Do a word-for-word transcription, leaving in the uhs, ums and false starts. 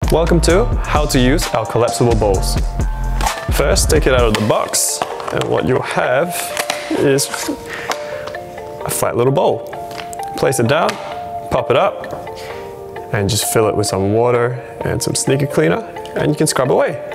Welcome to how to use our collapsible bowls. First, take it out of the box, and what you'll have is a flat little bowl. Place it down, pop it up, and just fill it with some water and some sneaker cleaner, and you can scrub away.